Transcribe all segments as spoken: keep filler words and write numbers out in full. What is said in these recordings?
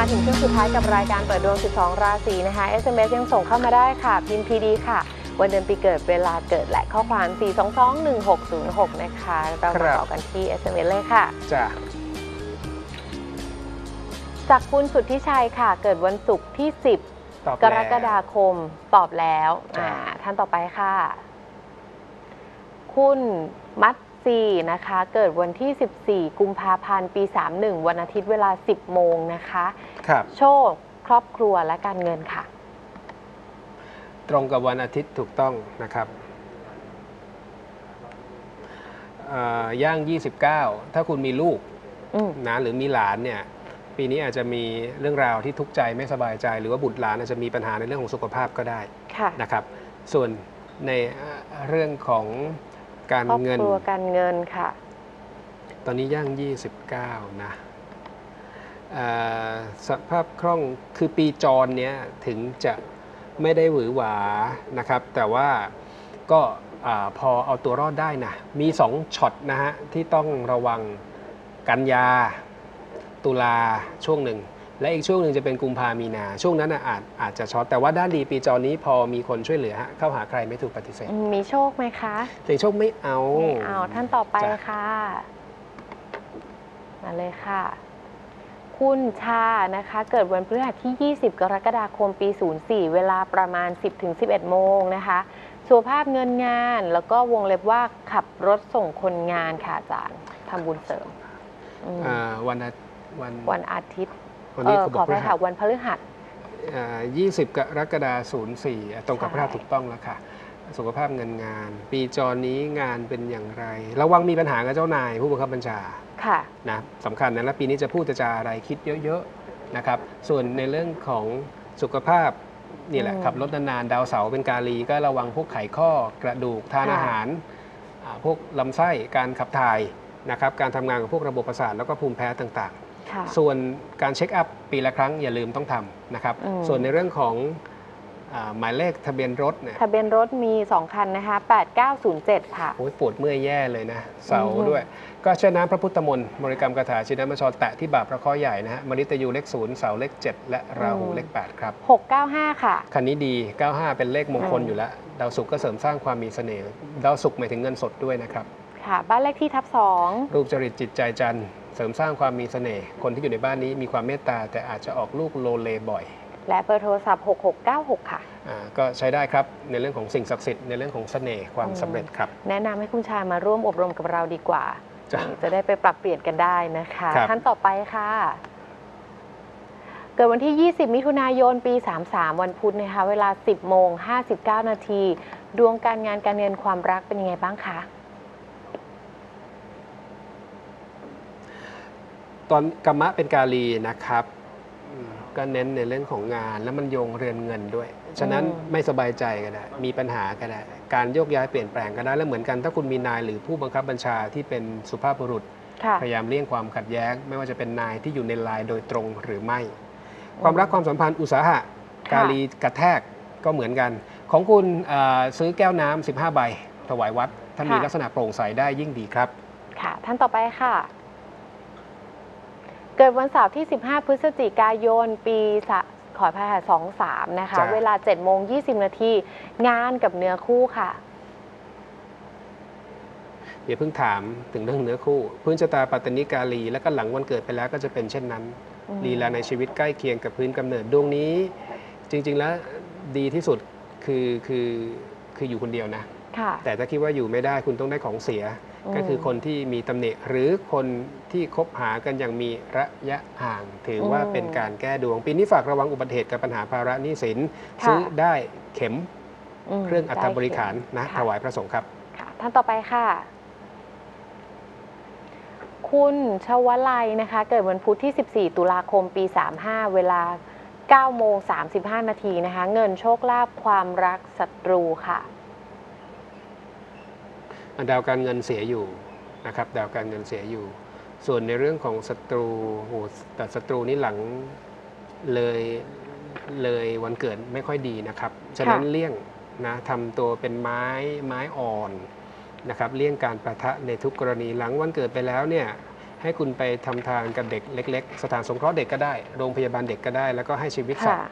มาถึงช่วงสุดท้ายกับรายการเปิดดวง สิบสอง ราศีนะคะ เอส เอ็ม เอส ยังส่งเข้ามาได้ค่ะพิมพ์ พี ดี ค่ะวันเดือนปีเกิดเวลาเกิดและข้อความ สี่ สอง สอง หนึ่ง หก ศูนย์ หก นะคะเรามาต่อกันที่ เอส เอ็ม เอส เลยค่ะจ้ะจากคุณสุทธิชัยค่ะเกิดวันศุกร์ที่ สิบ กรกฎาคมตอบแล้วท่านต่อไปค่ะคุณมัตซีนะคะเกิดวันที่ สิบสี่ กุมภาพันธ์ ปี สามสิบเอ็ด วันอาทิตย์เวลา สิบ โมงนะคะครับโชคครอบครัวและการเงินค่ะตรงกับวันอาทิตย์ถูกต้องนะครับย่าง ยี่สิบเก้า ถ้าคุณมีลูกนะหรือมีหลานเนี่ยปีนี้อาจจะมีเรื่องราวที่ทุกข์ใจไม่สบายใจหรือว่าบุตรหลานอาจจะมีปัญหาในเรื่องของสุขภาพก็ได้นะครับส่วนในเรื่องของการเงินครอบครัวการเงินค่ะตอนนี้ย่าง ยี่สิบเก้า นะสภาพคล่องคือปีจรเนี้ยถึงจะไม่ได้หวือหวานะครับแต่ว่าก็พอเอาตัวรอดได้นะมีสองช็อตนะฮะที่ต้องระวังกันยาตุลาช่วงหนึ่งและอีกช่วงหนึ่งจะเป็นกุมภามีนาช่วงนั้นอาจอาจจะช็อตแต่ว่าด้านดีปีจรนี้พอมีคนช่วยเหลือเข้าหาใครไม่ถูกปฏิเสธมีโชคไหมคะเสียงโชคไม่เอาไม่เอาท่านต่อไปค่ะมาเลยค่ะคุณชานะคะเกิดวันพฤหัสที่ ยี่สิบ กรกฎาคม ปี ศูนย์สี่ เวลาประมาณ สิบ ถึง สิบเอ็ด โมงนะคะสุขภาพเงินงานแล้วก็วงเล็บว่าขับรถส่งคนงานค่ะอาจารย์ทำบุญเสริมวันวันวันอาทิตย์เออขอไปค่ะวันพฤหัสยี่สิบ กรกฎาคม ศูนย์สี่ ตรงกับพฤหัสถูกต้องแล้วค่ะสุขภาพเงินงานปีจรนี้งานเป็นอย่างไรระวังมีปัญหากับเจ้านายผู้บังคับบัญชาค่ะนะสำคัญนะแล้วปีนี้จะพูดจะจาอะไรคิดเยอะๆนะครับส่วนในเรื่องของสุขภาพนี่แหละขับรถนานๆดาวเสาร์เป็นกาลีก็ระวังพวกไขข้อกระดูกทานอาหารพวกลำไส้การขับถ่ายนะครับการทำงานกับพวกระบบประสาทแล้วก็ภูมิแพ้ต่างๆส่วนการเช็คอัพปีละครั้งอย่าลืมต้องทำนะครับส่วนในเรื่องของหมายเลขทะเบียนรถเนี่ยทะเบียนรถมีสองคันนะคะแปดเก้าศูนย์เจ็ดค่ะโอ้ยปวดเมื่อยแย่เลยนะเสาด้วยก็ใช้น้ำพระพุทธมนต์บริกรรมคาถาชินมัชชรแตะที่บาปพระข้อใหญ่นะฮะมฤตยูเลขศูนย์เสาเลขเจ็ดและราหูเลขแปดครับหกเก้าห้าค่ะคันนี้ดีเก้าห้าเป็นเลขมงคลอยู่แล้วดาวศุกร์ก็เสริมสร้างความมีเสน่ห์ดาวศุกร์หมายถึงเงินสดด้วยนะครับค่ะบ้านเลขที่ทับสองรูปจริตจิตใจจันทร์เสริมสร้างความมีเสน่ห์คนที่อยู่ในบ้านนี้มีความเมตตาแต่อาจจะออกลูกโลเลบ่อยและเบอร์โทรศัพท์หกหกเก้าหกค่ะก็ใช้ได้ครับในเรื่องของสิ่งศักดิ์สิทธิ์ในเรื่องของเสน่ห์ความสำเร็จครับแนะนำให้คุณชายมาร่วมอบรมกับเราดีกว่าจะได้ไปปรับเปลี่ยนกันได้นะคะท่านต่อไปค่ะเกิดวันที่ ยี่สิบ มิถุนายน ปี สามสิบสาม วันพุธนะคะเวลา สิบ โมง ห้าสิบเก้า นาทีดวงการงานการเงินความรักเป็นยังไงบ้างคะตอนกรรมะเป็นกาลีนะครับก็เน้นในเรื่องของงานแล้วมันโยงเรือนเงินด้วยฉะนั้นไม่สบายใจก็ได้มีปัญหาก็ได้การโยกย้ายเปลี่ยนแปลงก็ได้แล้วเหมือนกันถ้าคุณมีนายหรือผู้บังคับบัญชาที่เป็นสุภาพบุรุษพยายามเลี่ยงความขัดแย้งไม่ว่าจะเป็นนายที่อยู่ในไลน์โดยตรงหรือไม่ความรักความสัมพันธ์อุตสาหะกาลีกระแทกก็เหมือนกันของคุณซื้อแก้วน้ำสิบห้าใบถวายวัดถ้ามีลักษณะโปร่งใสได้ยิ่งดีครับค่ะท่านต่อไปค่ะเกิดวันเสาร์ที่ สิบห้า พฤศจิกายน ปีขออภัยค่ะสองสาม นะคะเวลา เจ็ด โมง ยี่สิบ นาทีงานกับเนื้อคู่ค่ะอย่าเพิ่งถามถึงเรื่องเนื้อคู่พื้นชะตาปัตตนิกาลีแล้วก็หลังวันเกิดไปแล้วก็จะเป็นเช่นนั้นลีลาในชีวิตใกล้เคียงกับพื้นกำเนิดดวงนี้จริงๆแล้วดีที่สุดคือคือคืออยู่คนเดียวนะแต่ถ้าคิดว่าอยู่ไม่ได้คุณต้องได้ของเสียก็คือคนที่มีตำหนิหรือคนที่คบหากันอย่างมีระยะห่างถือว่าเป็นการแก้ดวงปีนี้ฝากระวังอุบัติเหตุกับปัญหาภาระหนี้สินซื้อได้เข็มเครื่องอัฐบริขารนะถวายพระสงฆ์ครับท่านต่อไปค่ะคุณชวลัยนะคะเกิดวันพุธที่ สิบสี่ ตุลาคม ปี สามสิบห้า เวลา เก้า โมง สามสิบห้า นาทีนะคะเงินโชคลาภความรักศัตรูค่ะดาวการเงินเสียอยู่นะครับดาวการเงินเสียอยู่ส่วนในเรื่องของศัตรูโหแต่ศัตรูนี้หลังเลยเลยวันเกิดไม่ค่อยดีนะครับฉะนั้นเลี่ยงนะทำตัวเป็นไม้ไม้อ่อนนะครับเลี่ยงการประทะในทุกกรณีหลังวันเกิดไปแล้วเนี่ยให้คุณไปทำทานกับเด็กเล็กๆสถานสงเคราะห์เด็กก็ได้โรงพยาบาลเด็กก็ได้แล้วก็ให้ชีวิตสัตว์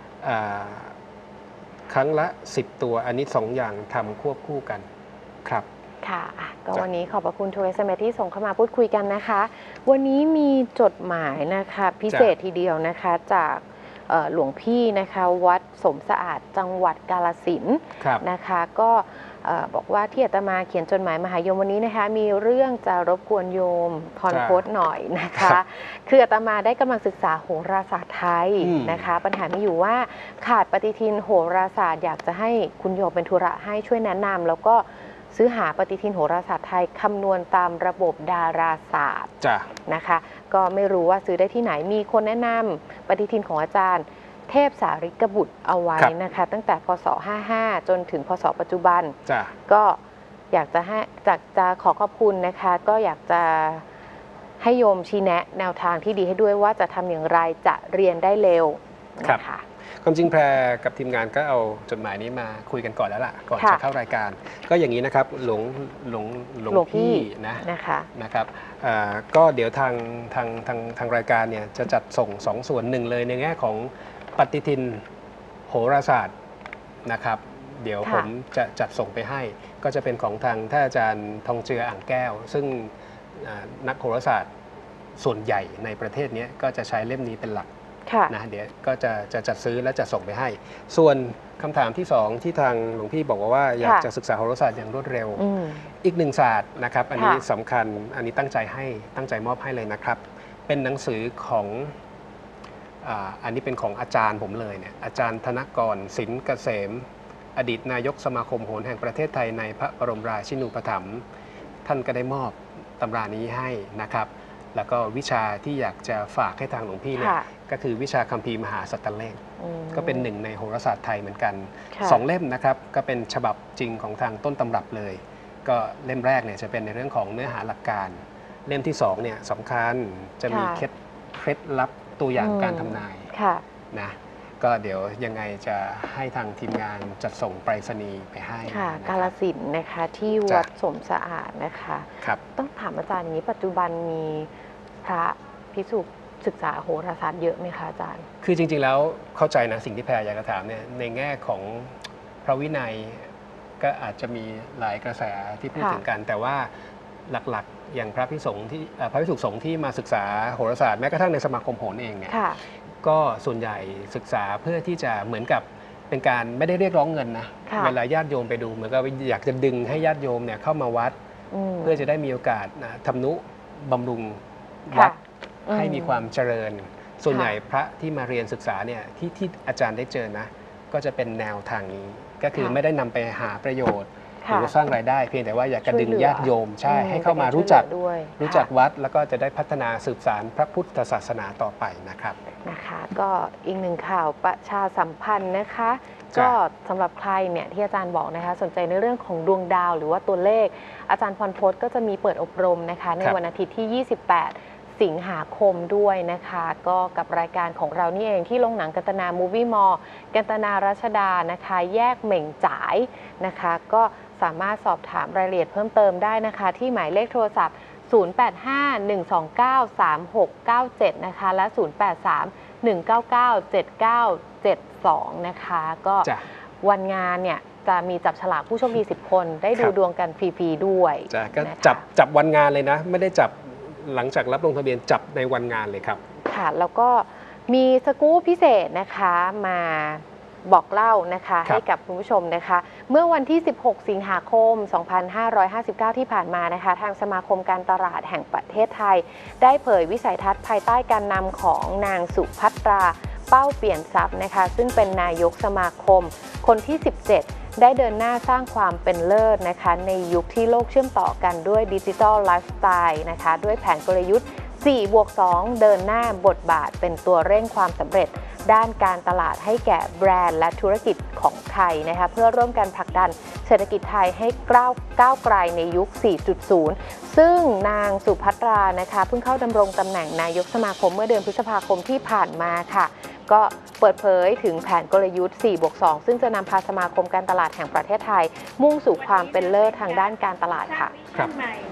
ครั้งละสิบตัวอันนี้สองอย่างทำควบคู่กันครับค่ะก็วันนี้ขอบพระคุณทูเอสเมที่ส่งเข้ามาพูดคุยกันนะคะวันนี้มีจดหมายนะคะพิเศษทีเดียวนะคะจากหลวงพี่นะคะวัดสมสะอาดจังหวัดกาฬสินธุ์นะคะก็บอกว่าที่อาตมาเขียนจดหมายมหายมวันนี้นะคะมีเรื่องจะรบกวนโยมคอนโพสหน่อยนะคะคืออาตมาได้กำลังศึกษาโหราศาสตร์ไทยนะคะปัญหามีอยู่ว่าขาดปฏิทินโหราศาสตร์อยากจะให้คุณโยมเป็นธุระให้ช่วยแนะนำแล้วก็ซื้อหาปฏิทินโหราศาสตร์ไทยคำนวณตามระบบดาราศาสตร์นะคะก็ไม่รู้ว่าซื้อได้ที่ไหนมีคนแนะนำปฏิทินของอาจารย์เทพสาริกบุตรเอาไว้นะคะตั้งแต่พศห้าสิบห้าจนถึงพศปัจจุบันก็อยากจะให้จากจะขอขอบคุณนะคะก็อยากจะให้โยมชี้แนะแนวทางที่ดีให้ด้วยว่าจะทำอย่างไรจะเรียนได้เร็วนะคะความจริงแพรกับทีมงานก็เอาจดหมายนี้มาคุยกันก่อนแล้วล่ะก่อนจะเข้ารายการก็อย่างนี้นะครับหลวงหลวงหลวงพี่นะนะคะนะครับก็เดี๋ยวทางทางทางทางรายการเนี่ยจะจัดส่งสองส่วนหนึ่งเลยในแง่ของปฏิทินโหราศาสตร์นะครับเดี๋ยวผมจะจัดส่งไปให้ก็จะเป็นของทางท่านอาจารย์ทองเจืออ่างแก้วซึ่งนักโหราศาสตร์ส่วนใหญ่ในประเทศนี้ก็จะใช้เล่มนี้เป็นหลักนะเดี๋ยวก็จะจะจัดซื้อและจะส่งไปให้ส่วนคำถามที่สองที่ทางหลวงพี่บอกว่าอยากจะศึกษาโหราศาสตร์อย่างรวดเร็วอีกหนึ่งศาสตร์นะครับอันนี้สำคัญอันนี้ตั้งใจให้ตั้งใจมอบให้เลยนะครับเป็นหนังสือของอันนี้เป็นของอาจารย์ผมเลยเนี่ยอาจารย์ธนกรสินเกษมอดีตนายกสมาคมโหราแห่งประเทศไทยในพระบรมราชินูปถัมภ์ท่านก็ได้มอบตำรานี้ให้นะครับแล้วก็วิชาที่อยากจะฝากให้ทางหลวงพี่เนี่ยก็คือวิชาคัมภีร์มหาสัตตเลขก็เป็นหนึ่งในโหราศาสตร์ไทยเหมือนกันสองเล่มนะครับก็เป็นฉบับจริงของทางต้นตำรับเลยก็เล่มแรกเนี่ยจะเป็นในเรื่องของเนื้อหาหลักการเล่มที่สองเนี่ยสำคัญจะมีเคล็ดเคล็ดลับตัวอย่างการทำนายนะก็เดี๋ยวยังไงจะให้ทางทีมงานจัดส่งไปรษณีย์ไปให้ค่ะกาฬสินธุ์นะคะที่วัดสมสะอาดนะคะต้องถามอาจารย์นี้ปัจจุบันมีพระภิกษุศึกษาโหราศาสตร์เยอะไหมคะอาจารย์คือจริงๆแล้วเข้าใจนะสิ่งที่แพรอยากจะถามเนี่ยในแง่ของพระวินัยก็อาจจะมีหลายกระแสที่พูดถึงกันแต่ว่าหลักๆอย่างพระภิกษุสงฆ์ที่พระภิกษุสงฆ์ที่มาศึกษาโหราศาสตร์แม้กระทั่งในสมาคมโหราเองเนี่ยก็ส่วนใหญ่ศึกษาเพื่อที่จะเหมือนกับเป็นการไม่ได้เรียกร้องเงินนะเวลาญาติโยมไปดูเหมือนกับอยากจะดึงให้ญาติโยมเนี่ยเข้ามาวัดเพื่อจะได้มีโอกาสทำนุบำรุงวัดให้มีความเจริญส่วนใหญ่พระที่มาเรียนศึกษาเนี่ยที่ที่อาจารย์ได้เจอนะก็จะเป็นแนวทางนี้ก็คือไม่ได้นำไปหาประโยชน์หรือสร้างรายได้เพียงแต่ว่าอยากกระดึงญาติโยมใช่ให้เข้ามารู้จักรู้จักวัดแล้วก็จะได้พัฒนาสืบสานพระพุทธศาสนาต่อไปนะครับนะคะก็อีกหนึ่งข่าวประชาสัมพันธ์นะคะก็สำหรับใครเนี่ยที่อาจารย์บอกนะคะสนใจในเรื่องของดวงดาวหรือว่าตัวเลขอาจารย์พรพจน์ก็จะมีเปิดอบรมนะคะในวันอาทิตย์ที่ยี่สิบแปดสิงหาคมด้วยนะคะก็กับรายการของเรานี่เองที่โรงหนังกันตนามูฟวี่มอลล์กันตนารัชดานะคะแยกเหม่งจ่ายนะคะก็สามารถสอบถามรายละเอียดเพิ่มเติมได้นะคะที่หมายเลขโทรศัพท์ศูนย์ แปด ห้า หนึ่ง สอง เก้า สาม หก เก้า เจ็ดนะคะและศูนย์ แปด สาม หนึ่ง เก้า เก้า เจ็ด เก้า เจ็ด สองนะคะก็วันงานเนี่ยจะมีจับฉลากผู้โชคดีสิบคนได้ดูดวงกันฟรีๆด้วยจ้ะก็จับจับวันงานเลยนะไม่ได้จับหลังจากรับลงทะเบียนจับในวันงานเลยครับค่ะแล้วก็มีสกู๊ปพิเศษนะคะมาบอกเล่านะคะให้กับคุณผู้ชมนะคะเมื่อวันที่สิบหกสิงหาคมสองพันห้าร้อยห้าสิบเก้าที่ผ่านมานะคะทางสมาคมการตลาดแห่งประเทศไทยได้เผยวิสัยทัศน์ภายใต้การนำของนางสุภัตราเป้าเปลี่ยนทรัพย์นะคะซึ่งเป็นนายกสมาคมคนที่สิบเจ็ดได้เดินหน้าสร้างความเป็นเลิศนะคะในยุคที่โลกเชื่อมต่อกันด้วยดิจิทัลไลฟ์สไตล์นะคะด้วยแผนกลยุทธ์ สี่บวกสอง เดินหน้าบทบาทเป็นตัวเร่งความสำเร็จด้านการตลาดให้แก่แบรนด์และธุรกิจของไทยนะคะเพื่อร่วมกันผลักดันเศรษฐกิจไทยให้ก้าวก้าวไกลในยุค สี่จุดศูนย์ ซึ่งนางสุภัตรานะคะเพิ่งเข้าดำรงตำแหน่งนายกสมาคมเมื่อเดือนพฤษภาคมที่ผ่านมาค่ะก็เปิดเผยถึงแผนกลยุทธ์ สี่บวกสอง ซึ่งจะนำพาสมาคมการตลาดแห่งประเทศไทยมุ่งสู่ความเป็นเลิศทางด้านการตลาดค่ะครับ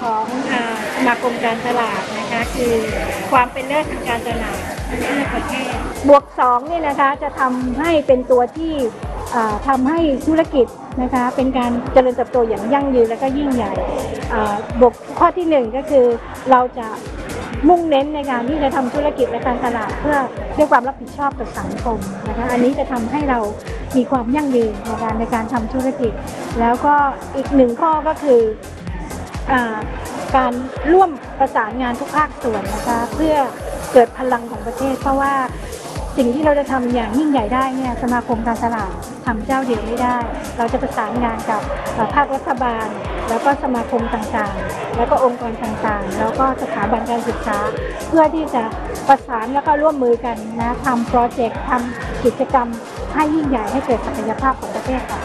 ของอ่าสมาคมการตลาดนะคะคือความเป็นเลิศทางการตลาดเพื่อประเทศบวกสองนี่นะคะจะทำให้เป็นตัวที่อ่าทำให้ธุรกิจนะคะเป็นการเจริญเติบโตอย่างยั่งยืนและก็ยิ่งใหญ่อ่าบวกข้อที่หนึ่งก็คือเราจะมุ่งเน้นในการที่จะทำธุรกิจและการตลาดเพื่อด้วยความรับผิดชอบต่อสังคมนะคะอันนี้จะทำให้เรามีความยั่งยืนในการในการทำธุรกิจแล้วก็อีกหนึ่งข้อก็คืออาการร่วมประสานงานทุกภาคส่วนนะคะเพื่อเกิดพลังของประเทศเพราะว่าสิ่งที่เราจะทำอย่างยิ่งใหญ่ได้เนี่ยสมาคมการตลาดทำเจ้าเดียวไม่ได้ เราจะประสานงานกับภาครัฐบาลแล้วก็สมาคมต่างๆแล้วก็องค์กรต่างๆแล้วก็สถาบันการศึกษาเพื่อที่จะประสานแล้วก็ร่วมมือกันนะทำโปรเจกต์ทำกิจกรรมให้ยิ่งใหญ่ให้เกิดศักยภาพของประเทศค่ะ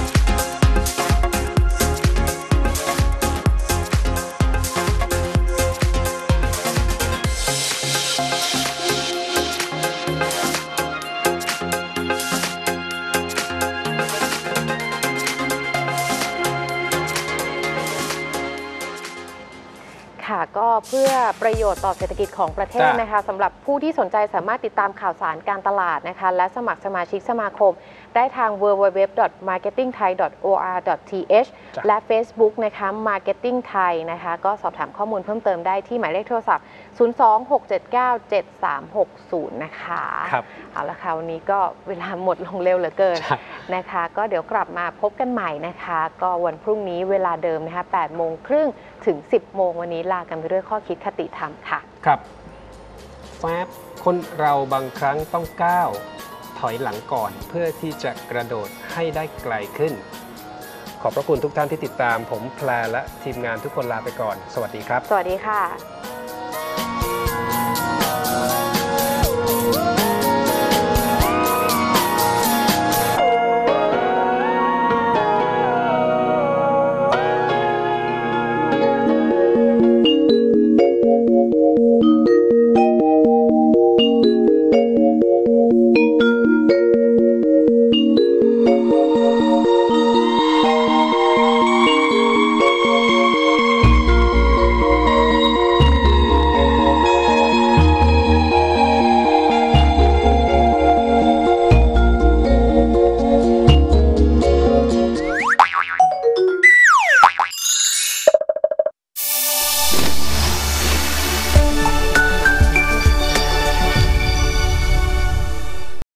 ค่ะก็เพื่อประโยชน์ต่อเศรษฐกิจของประเทศจ้ะนะคะสำหรับผู้ที่สนใจสามารถติดตามข่าวสารการตลาดนะคะและสมัครสมาชิกสมาคมได้ทาง ดับเบิลยู ดับเบิลยู ดับเบิลยู ดอท มาร์เก็ตติ้งไทย ดอท โอ อาร์ ดอท ที เอชจ้ะและ Facebook นะคะ Marketing Thai นะคะก็สอบถามข้อมูลเพิ่มเติมได้ที่หมายเลขโทรศัพท์ ศูนย์ สอง หก เจ็ด เก้า เจ็ด สาม หก ศูนย์ นะคะครับเอาละค่ะวันนี้ก็เวลาหมดลงเร็วเหลือเกินใช่นะคะก็เดี๋ยวกลับมาพบกันใหม่นะคะก็วันพรุ่งนี้เวลาเดิมนะคะแปดโมงครึ่งถึง สิบโมงวันนี้ลากันไปด้วยข้อคิดคติธรรมค่ะครับแฟบคนเราบางครั้งต้องก้าวถอยหลังก่อนเพื่อที่จะกระโดดให้ได้ไกลขึ้น ขอบพระคุณทุกท่านที่ติดตามผมแพรและทีมงานทุกคนลาไปก่อน สวัสดีครับสวัสดีค่ะ